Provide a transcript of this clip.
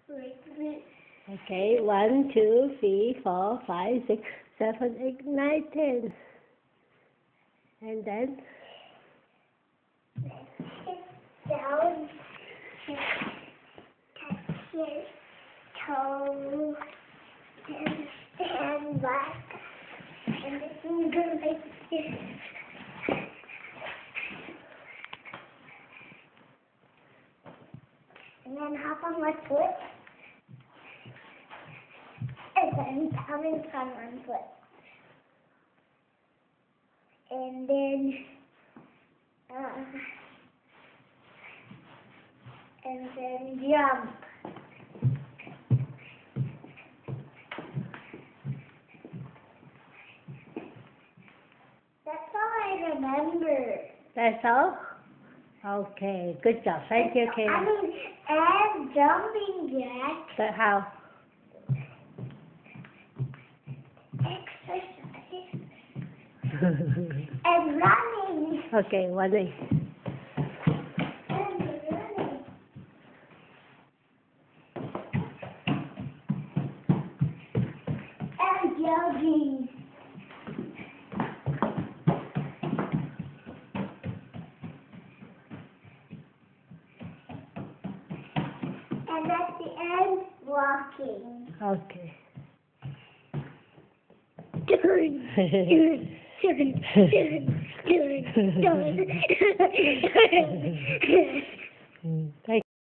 like this. Okay, 1, 2, 3, 4, 5, 6, 7, 8, 9, 10. And then? Down, touch your toe, and stand back, and the finger like this. And then hop on my foot, and then balance on one foot. And then, jump. That's all I remember. That's all? Okay, good job. Thank you, Kayla. I mean, and jumping jack. But how? Exercise. And running. Okay, running. And running. And jogging. And at the end, walking. Okay. Turn.